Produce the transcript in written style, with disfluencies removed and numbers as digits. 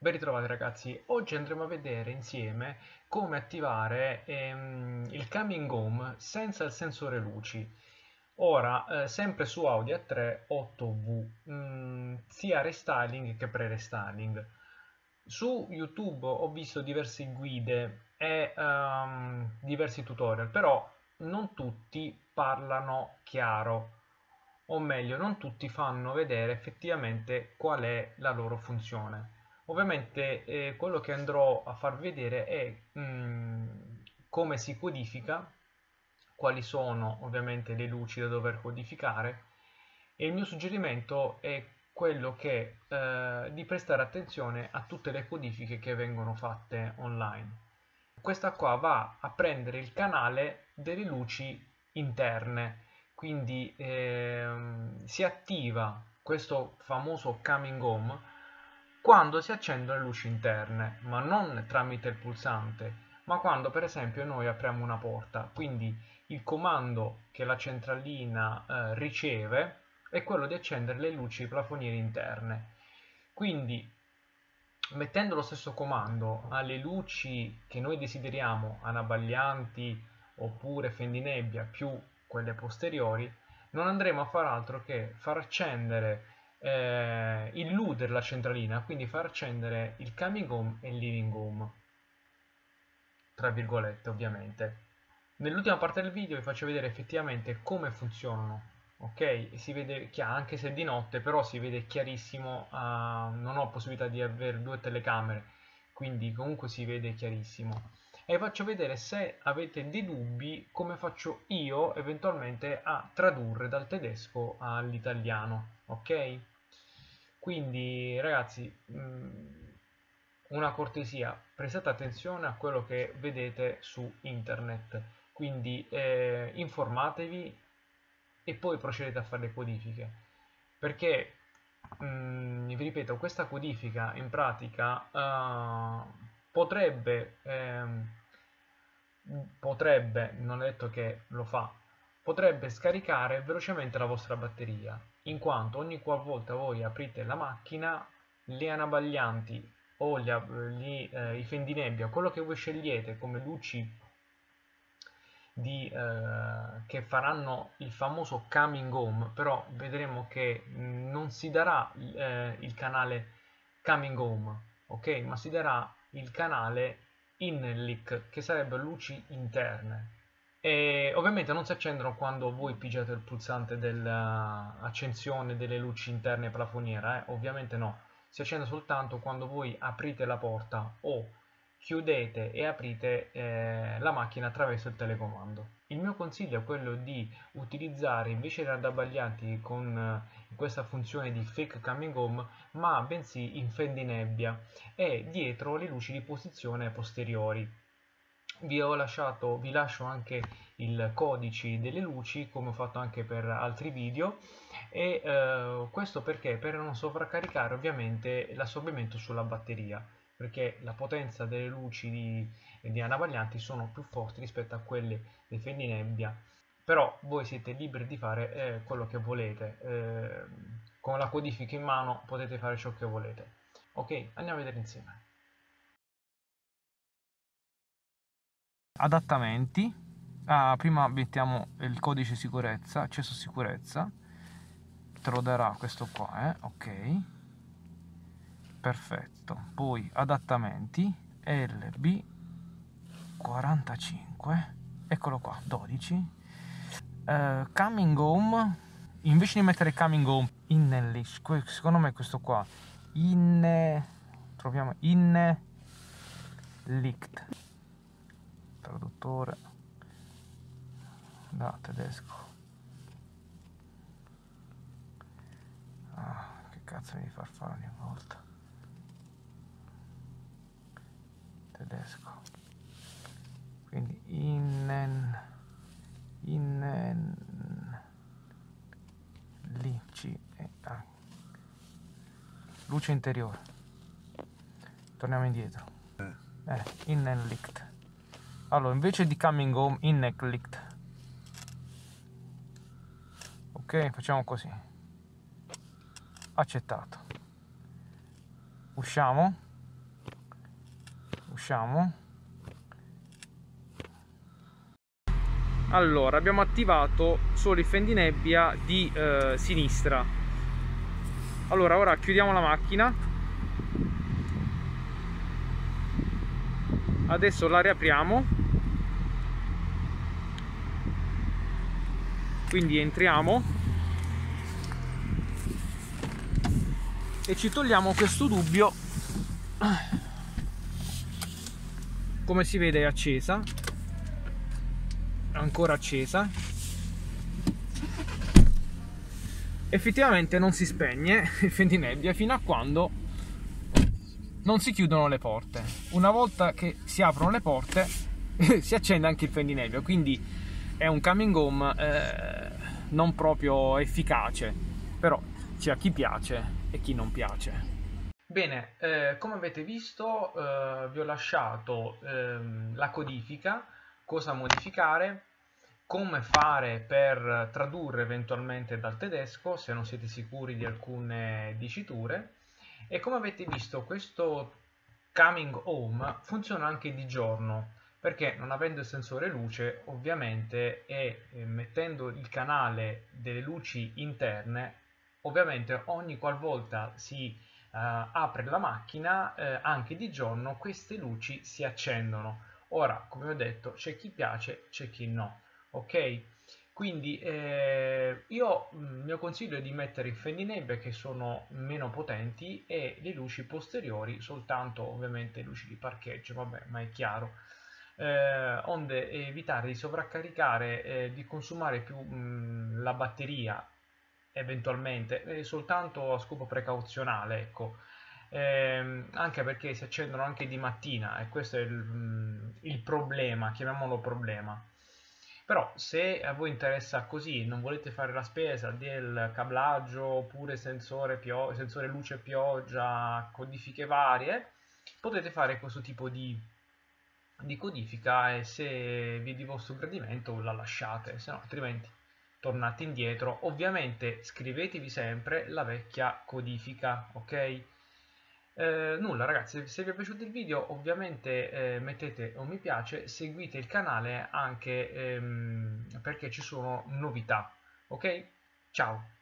Ben ritrovati ragazzi, oggi andremo a vedere insieme come attivare il coming home senza il sensore luci. Ora, sempre su Audi A3 8V, sia restyling che pre-restyling. Su YouTube ho visto diverse guide e diversi tutorial, però non tutti parlano chiaro, o meglio, non tutti fanno vedere effettivamente qual è la loro funzione. Ovviamente quello che andrò a far vedere è come si codifica, quali sono ovviamente le luci da dover codificare, e il mio suggerimento è quello che di prestare attenzione a tutte le codifiche che vengono fatte online. Questa qua va a prendere il canale delle luci interne, quindi si attiva questo famoso coming home quando si accendono le luci interne, ma non tramite il pulsante, ma quando per esempio noi apriamo una porta. Quindi il comando che la centralina riceve è quello di accendere le luci plafoniere interne. Quindi mettendo lo stesso comando alle luci che noi desideriamo, anabaglianti oppure fendinebbia più quelle posteriori, non andremo a far altro che far accendere, illudere la centralina, quindi far accendere il coming home e il living home, tra virgolette ovviamente. Nell'ultima parte del video vi faccio vedere effettivamente come funzionano, ok? E si vede chiaro, anche se è di notte, però si vede chiarissimo, non ho possibilità di avere due telecamere, quindi comunque si vede chiarissimo. E vi faccio vedere, se avete dei dubbi, come faccio io eventualmente a tradurre dal tedesco all'italiano, ok? Quindi ragazzi, una cortesia, prestate attenzione a quello che vedete su internet, quindi informatevi e poi procedete a fare le codifiche, perché vi ripeto, questa codifica in pratica potrebbe, non è detto che lo fa, potrebbe scaricare velocemente la vostra batteria, in quanto ogni qualvolta voi aprite la macchina, le anabaglianti o i fendinebbia, quello che voi scegliete come luci che faranno il famoso coming home, però vedremo che non si darà il canale coming home, ok? Ma si darà il canale in-lick, che sarebbero luci interne. E ovviamente non si accendono quando voi pigiate il pulsante dell'accensione delle luci interne plafoniera, ovviamente no, si accende soltanto quando voi aprite la porta o chiudete e aprite la macchina attraverso il telecomando. Il mio consiglio è quello di utilizzare invece i raddabaglianti con questa funzione di fake coming home, ma bensì in fendinebbia e dietro le luci di posizione posteriori. Vi lascio anche il codice delle luci, come ho fatto anche per altri video, e questo perché? Per non sovraccaricare ovviamente l'assorbimento sulla batteria, perché la potenza delle luci di anabaglianti sono più forti rispetto a quelle dei fendinebbia, però voi siete liberi di fare quello che volete, con la codifica in mano potete fare ciò che volete. Ok, andiamo a vedere insieme. Adattamenti. Prima mettiamo il codice sicurezza, accesso sicurezza, te lo darà questo qua, ok, perfetto. Poi adattamenti LB45, eccolo qua, 12. Coming home, invece di mettere coming home in list, secondo me questo qua troviamo in licht, traduttore da tedesco. Che cazzo devi far fare ogni volta? Tedesco, quindi innen lic luce interiore. Torniamo indietro. Innenlicht. Allora, invece di coming home, Innenlicht. Ok, facciamo così. Accettato. Usciamo. lasciamo. Allora, abbiamo attivato solo il fendinebbia di sinistra. Allora, ora chiudiamo la macchina. Adesso la riapriamo. Quindi entriamo e ci togliamo questo dubbio. Come si vede è accesa, è ancora accesa. Effettivamente non si spegne il fendinebbia fino a quando non si chiudono le porte. Una volta che si aprono le porte si accende anche il fendinebbia, quindi è un coming home non proprio efficace, però c'è chi piace e chi non piace. Bene, come avete visto vi ho lasciato la codifica, cosa modificare, come fare per tradurre eventualmente dal tedesco se non siete sicuri di alcune diciture, e come avete visto questo coming home funziona anche di giorno, perché non avendo il sensore luce ovviamente e mettendo il canale delle luci interne, ovviamente ogni qualvolta si apre la macchina anche di giorno queste luci si accendono. Ora, come ho detto, c'è chi piace, c'è chi no, ok? Quindi il mio consiglio è di mettere i fendinebbia che sono meno potenti e le luci posteriori soltanto, ovviamente luci di parcheggio, vabbè, ma è chiaro, onde evitare di sovraccaricare, di consumare più la batteria eventualmente, soltanto a scopo precauzionale, ecco. Anche perché si accendono anche di mattina e questo è il problema, chiamiamolo problema. Però se a voi interessa così, non volete fare la spesa del cablaggio oppure sensore luce pioggia, codifiche varie, potete fare questo tipo di codifica e se vi è di vostro gradimento la lasciate, se no altrimenti tornate indietro. Ovviamente scrivetevi sempre la vecchia codifica, ok? Nulla ragazzi, se vi è piaciuto il video ovviamente mettete un mi piace, seguite il canale anche perché ci sono novità, ok? Ciao!